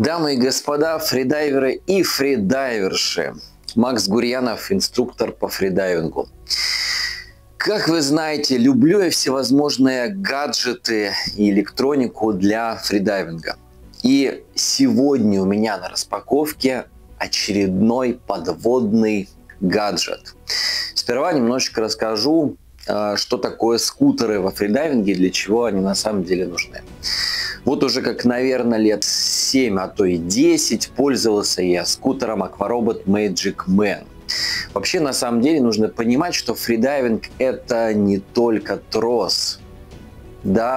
Дамы и господа, фридайверы и фридайверши. Макс Гурьянов, инструктор по фридайвингу. Как вы знаете, люблю я всевозможные гаджеты и электронику для фридайвинга. И сегодня у меня на распаковке очередной подводный гаджет. Сперва немножечко расскажу, что такое скутеры во фридайвинге, для чего они на самом деле нужны. Вот уже как, наверное, лет 7, а то и 10 пользовался я скутером Aquarobot Magic Man. Вообще, на самом деле, нужно понимать, что фридайвинг – это не только трос. Да.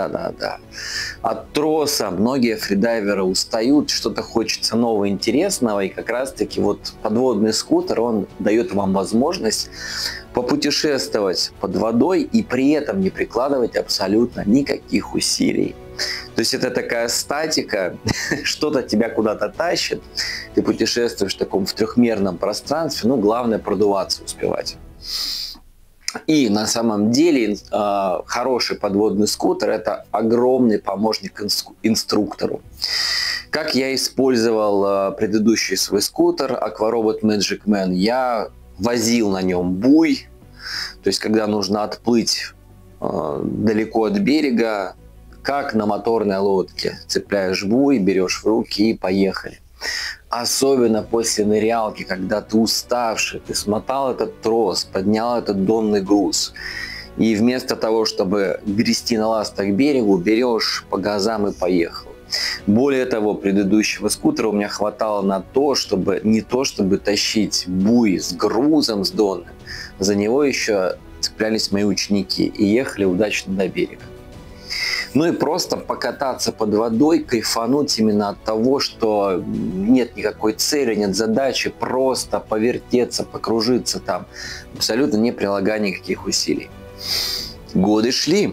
От троса многие фридайверы устают, что-то хочется нового, интересного, и как раз-таки вот подводный скутер, он дает вам возможность попутешествовать под водой и при этом не прикладывать абсолютно никаких усилий. То есть это такая статика, что-то тебя куда-то тащит, ты путешествуешь в таком трехмерном пространстве, главное продуваться успевать. И на самом деле хороший подводный скутер – это огромный помощник инструктору. Как я использовал предыдущий свой скутер Aquarobot Magic Man, я возил на нем буй, то есть когда нужно отплыть далеко от берега, как на моторной лодке. Цепляешь буй, берешь в руки и поехали. Особенно после нырялки, когда ты уставший, ты смотал этот трос, поднял этот донный груз. И вместо того, чтобы грести на ластах к берегу, берешь по газам и поехал. Более того, предыдущего скутера у меня хватало на то, чтобы не то чтобы тащить буй с грузом, с донным, за него еще цеплялись мои ученики и ехали удачно до берега. Ну и просто покататься под водой, кайфануть именно от того, что нет никакой цели, нет задачи, просто повертеться, покружиться там, абсолютно не прилагая никаких усилий. Годы шли,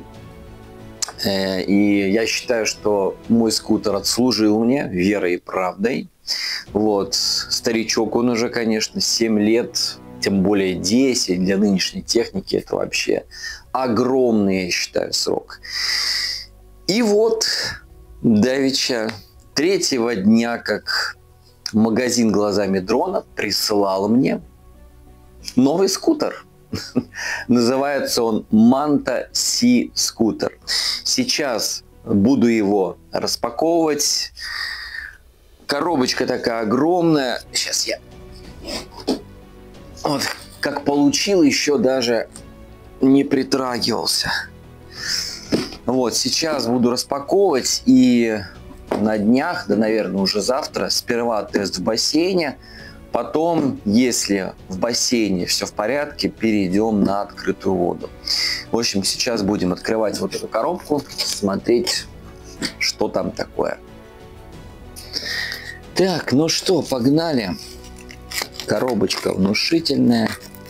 и я считаю, что мой скутер отслужил мне верой и правдой. Вот, старичок он уже, конечно, 7 лет, тем более 10 для нынешней техники, это вообще огромный, я считаю, срок. И вот давеча третьего дня, как магазин «Глазами дрона» присылал мне новый скутер. Называется он Manta Sea скутер. Сейчас буду его распаковывать. Коробочка такая огромная. Сейчас я... Вот как получил, еще даже не притрагивался. Вот, сейчас буду распаковывать, и на днях, да, наверное, уже завтра, сперва тест в бассейне, потом, если в бассейне все в порядке, перейдем на открытую воду. В общем, сейчас будем открывать вот эту коробку, смотреть, что там такое. Так, ну что, погнали. Коробочка внушительная.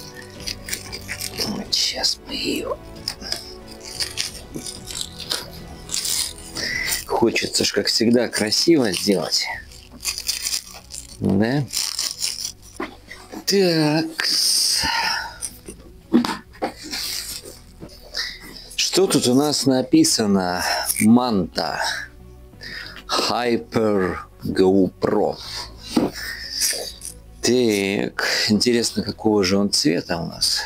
Вот сейчас мы ее... Хочется ж, как всегда, красиво сделать. Да? Так. Что тут у нас написано? Manta Hyper GoPro. Так, интересно, какого же он цвета у нас?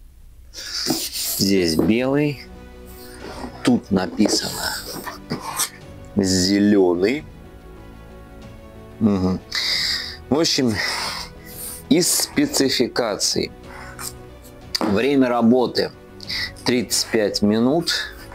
Здесь белый. Тут написано зеленый. Угу. В общем, из спецификаций. Время работы 35 минут.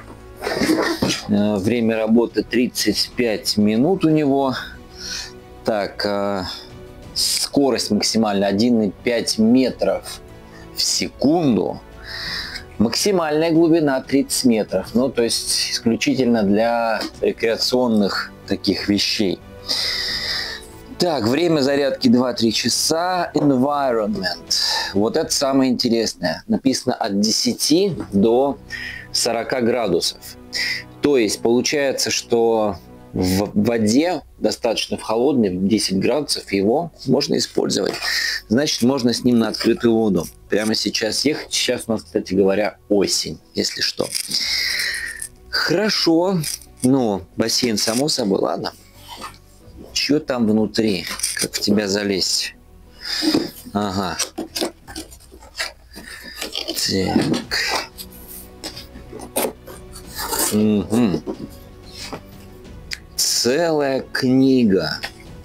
Время работы 35 минут у него. Так, скорость максимальная 1,5 метров в секунду. Максимальная глубина 30 метров. Ну, то есть исключительно для рекреационных таких вещей. Так, время зарядки 2-3 часа. Environment. Вот это самое интересное. Написано от 10 до 40 градусов. То есть получается, что в воде, достаточно в холодной, 10 градусов, его можно использовать. Значит, можно с ним на открытую воду прямо сейчас ехать. Сейчас у нас, кстати говоря, осень, если что. Хорошо. Ну, бассейн, само собой, ладно. Что там внутри? Как в тебя залезть? Ага. Так. Угу. Целая книга.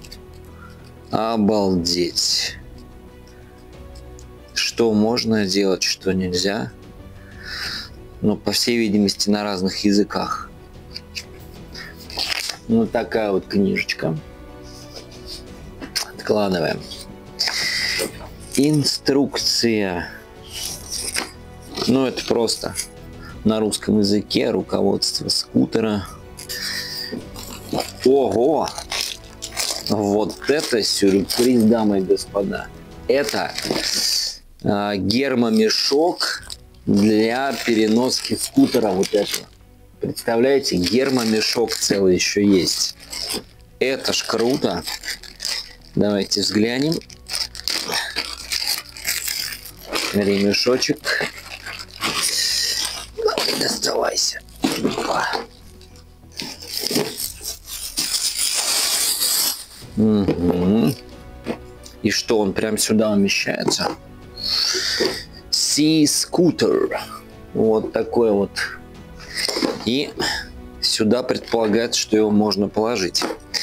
Обалдеть. Что можно делать, что нельзя. Ну, по всей видимости, на разных языках. Ну, такая вот книжечка. Откладываем. Инструкция. Ну, это просто на русском языке руководство скутера. Ого! Вот это сюрприз, дамы и господа. Это гермомешок для переноски скутера вот этого. Представляете, гермомешок целый еще есть. Это ж круто. Давайте взглянем. Ремешочек. Доставайся. Угу. И что, он прям сюда умещается? Sea-скутер. Вот такой вот. И сюда предполагается, что его можно положить.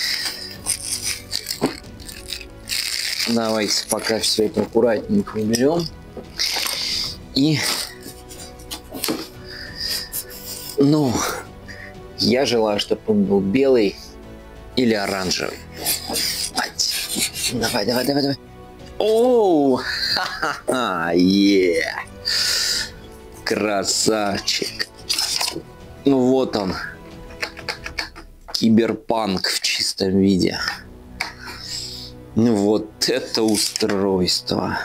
Давайте пока все это аккуратненько уберем. И, ну, я желаю, чтобы он был белый или оранжевый. Давай, давай, давай, давай. Оу, ха-ха-ха, красавчик. Ну вот он, киберпанк в чистом виде. Ну вот это устройство.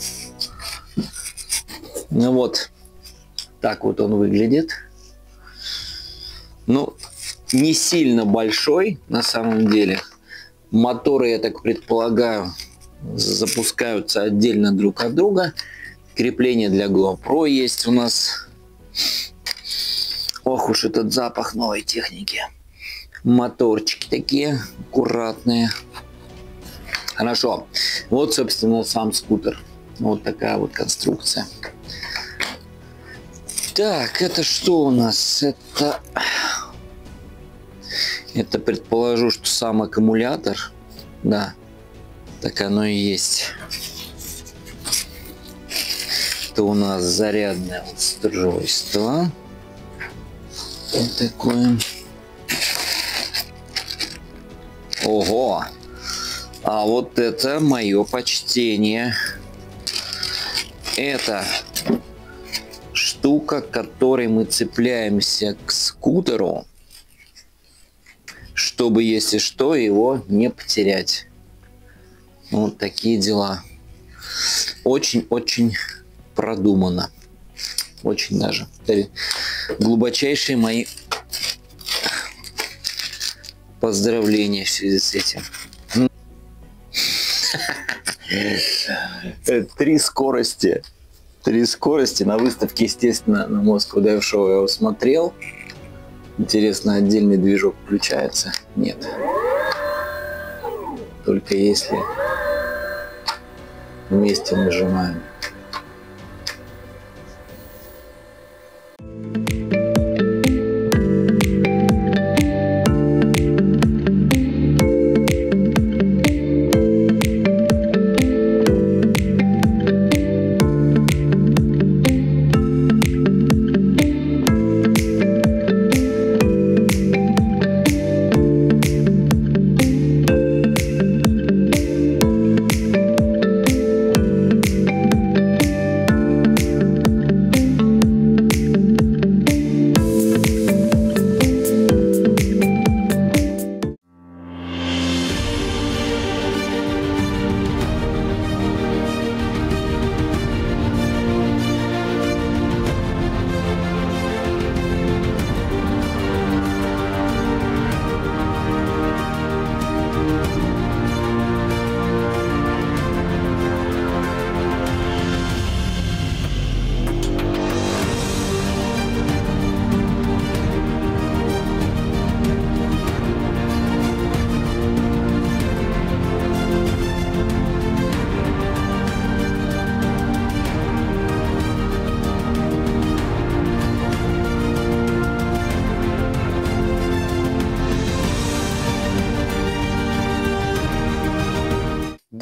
Ну вот, так вот он выглядит. Ну, не сильно большой на самом деле. Моторы, я так предполагаю, запускаются отдельно друг от друга. Крепление для GoPro есть у нас. Ох уж этот запах новой техники. Моторчики такие аккуратные. Хорошо. Вот, собственно, сам скутер. Вот такая вот конструкция. Так, это что у нас? Это предположу, что сам аккумулятор. Да, так оно и есть. Это у нас зарядное устройство. Вот такое. Ого! А вот это мое почтение. Это штука, которой мы цепляемся к скутеру, чтобы, если что, его не потерять. Вот такие дела. Очень-очень продумано. Очень даже. Глубочайшие мои поздравления в связи с этим. 3 скорости. 3 скорости. На выставке, естественно, на Moscow Dive Show я его смотрел. Интересно, отдельный движок включается? Нет. Только если вместе нажимаем.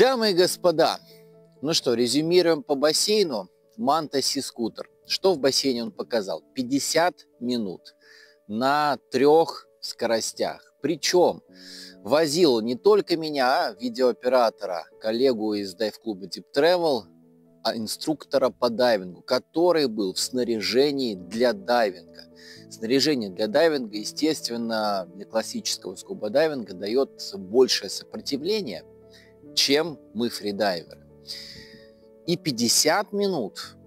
Дамы и господа, ну что, резюмируем по бассейну. Манта Си скутер. Что в бассейне он показал? 50 минут на 3 скоростях. Причем возил не только меня, видеооператора, коллегу из дайв-клуба Deep Travel, а инструктора по дайвингу, который был в снаряжении для дайвинга. Снаряжение для дайвинга, естественно, для классического скуба-дайвинга дает большее сопротивление, чем мы фридайверы. И 50 минут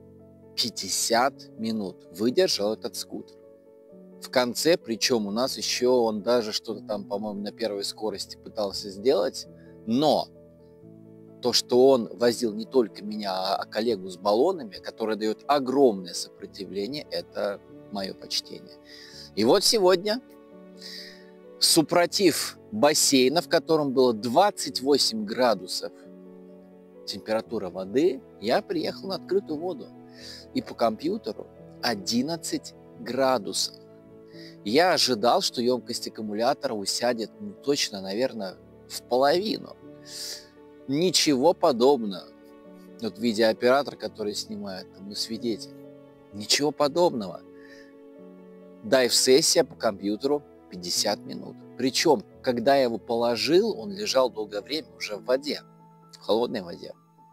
выдержал этот скутер. В конце, причем у нас еще он даже что-то там, по-моему, на первой скорости пытался сделать, но то, что он возил не только меня, а коллегу с баллонами, которое дает огромное сопротивление, это мое почтение. И вот сегодня, супротив бассейна, в котором было 28 градусов температура воды, я приехал на открытую воду. И по компьютеру 11 градусов. Я ожидал, что емкость аккумулятора усядет, точно, наверное, в половину. Ничего подобного. Вот видеооператор, который снимает, мы свидетель. Ничего подобного. Дайв-сессия по компьютеру 50 минут. Причем, когда я его положил, он лежал долгое время уже в воде, в холодной воде.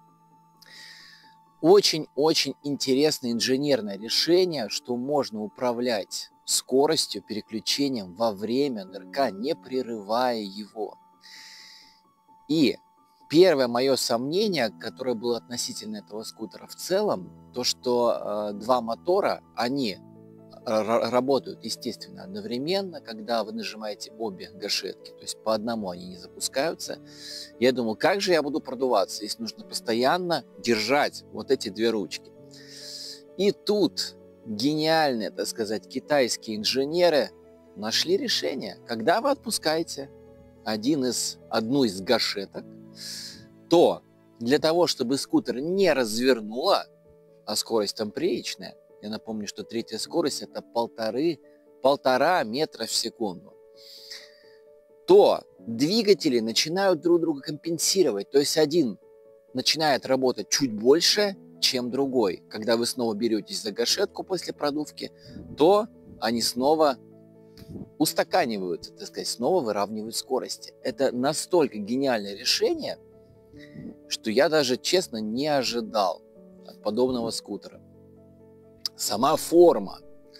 Очень-очень интересное инженерное решение, что можно управлять скоростью, переключением во время нырка, не прерывая его. И первое мое сомнение, которое было относительно этого скутера в целом, то, что два мотора, они работают, естественно, одновременно, когда вы нажимаете обе гашетки, то есть по одному они не запускаются. Я думал, как же я буду продуваться, если нужно постоянно держать вот эти две ручки. И тут гениальные, так сказать, китайские инженеры нашли решение. Когда вы отпускаете одну из гашеток, то для того, чтобы скутер не развернуло, а скорость там приличная, я напомню, что третья скорость это 1,5 метра в секунду, то двигатели начинают друг друга компенсировать. То есть один начинает работать чуть больше, чем другой. Когда вы снова беретесь за гашетку после продувки, то они снова устаканиваются, так сказать, снова выравнивают скорости. Это настолько гениальное решение, что я даже, честно, не ожидал от подобного скутера. Сама форма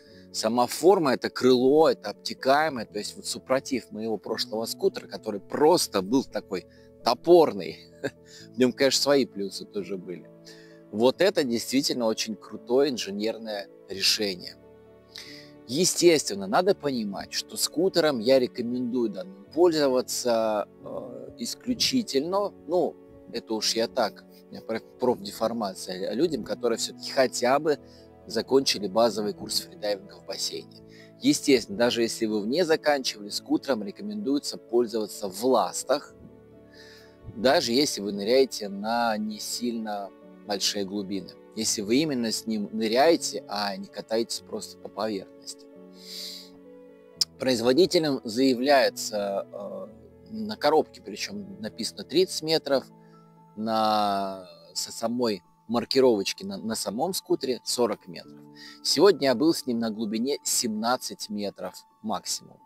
это крыло, это обтекаемое, то есть вот супротив моего прошлого скутера, который просто был такой топорный, в нем, конечно, свои плюсы тоже были. Вот это действительно очень крутое инженерное решение. Естественно, надо понимать, что скутером я рекомендую данным пользоваться исключительно, это уж я так, у меня профдеформация, людям, которые все-таки хотя бы закончили базовый курс фридайвинга в бассейне. Естественно, даже если вы не заканчивали, скутером рекомендуется пользоваться в ластах, даже если вы ныряете на не сильно большие глубины. Если вы именно с ним ныряете, а не катаетесь просто по поверхности. Производителем заявляется на коробке, причем написано 30 метров, на самой маркировочке на самом скутере 40 метров. Сегодня я был с ним на глубине 17 метров максимум.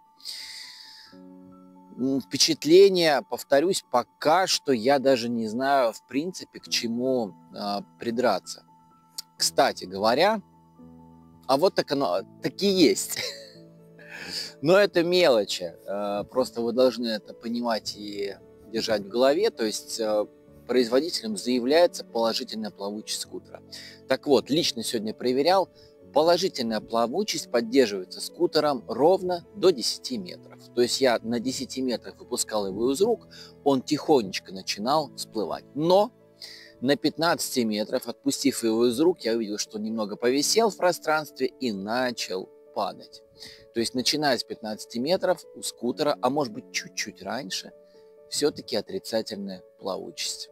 Впечатление, повторюсь, пока что я даже не знаю, в принципе, к чему придраться. Кстати говоря, а вот так оно таки есть. Но это мелочи. Просто вы должны это понимать и держать в голове. То есть производителем заявляется положительная плавучесть скутера. Так вот, лично сегодня проверял, положительная плавучесть поддерживается скутером ровно до 10 метров. То есть я на 10 метрах выпускал его из рук, он тихонечко начинал всплывать. Но на 15 метров, отпустив его из рук, я увидел, что он немного повисел в пространстве и начал падать. То есть начиная с 15 метров у скутера, а может быть чуть-чуть раньше, все-таки отрицательная плавучесть.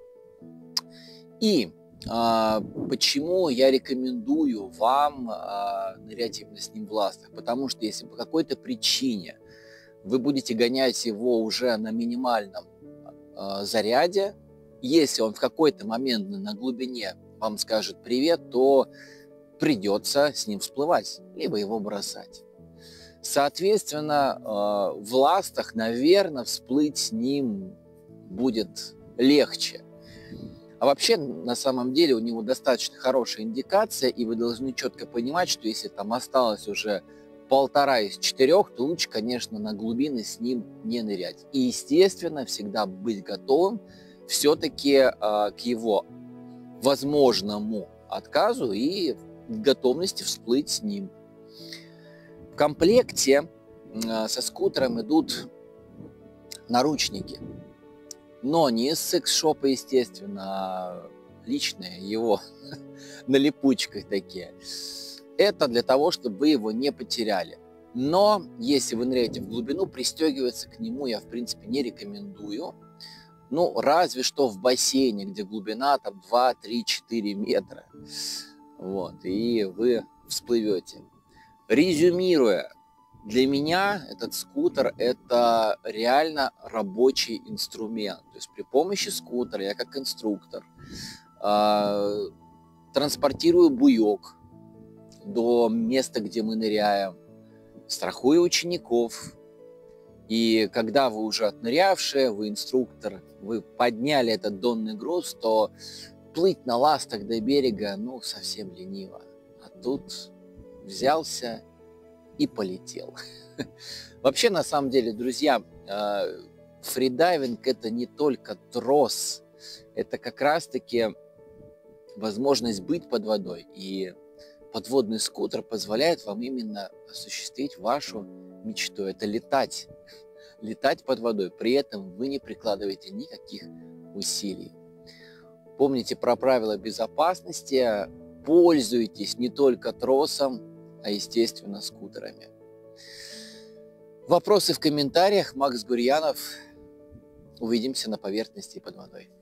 И почему я рекомендую вам нырять именно с ним в ластах? Потому что если по какой-то причине вы будете гонять его уже на минимальном заряде, Если он в какой-то момент на глубине вам скажет привет, то придется с ним всплывать, либо его бросать. Соответственно, в ластах, наверное, всплыть с ним будет легче. А вообще, на самом деле, у него достаточно хорошая индикация, и вы должны четко понимать, что если там осталось уже 1,5 из 4, то лучше, конечно, на глубины с ним не нырять. И, естественно, всегда быть готовым все-таки к его возможному отказу и готовности всплыть с ним. В комплекте со скутером идут наручники. Но не из секс-шопа, естественно, а личные его на липучках такие. Это для того, чтобы вы его не потеряли. Но если вы ныряете в глубину, пристегиваться к нему я, в принципе, не рекомендую. Ну, разве что в бассейне, где глубина там 2, 3, 4 метра. Вот, и вы всплывете. Резюмируя, для меня этот скутер – это реально рабочий инструмент. То есть при помощи скутера я как инструктор транспортирую буек до места, где мы ныряем, страхую учеников. И когда вы уже отнырявшие, вы инструктор, вы подняли этот донный груз, то плыть на ластах до берега, ну, совсем лениво. А тут взялся и полетел. Вообще, на самом деле, друзья, фридайвинг – это не только трос, это как раз-таки возможность быть под водой. И подводный скутер позволяет вам именно осуществить вашу мечту. Это летать под водой. При этом вы не прикладываете никаких усилий. Помните про правила безопасности. Пользуйтесь не только тросом, а, естественно, скутерами. Вопросы в комментариях. Макс Гурьянов. Увидимся на поверхности под водой.